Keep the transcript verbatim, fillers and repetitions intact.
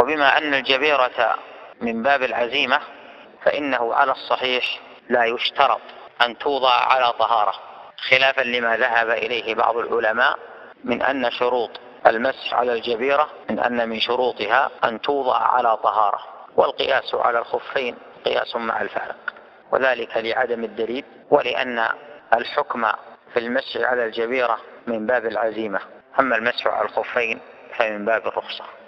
وبما أن الجبيرة من باب العزيمة فإنه على الصحيح لا يشترط أن توضع على طهارة، خلافا لما ذهب إليه بعض العلماء من أن شروط المسح على الجبيرة من أن من شروطها أن توضع على طهارة، والقياس على الخفين قياس مع الفارق، وذلك لعدم الدليل ولأن الحكم في المسح على الجبيرة من باب العزيمة، أما المسح على الخفين فمن باب الرخصة.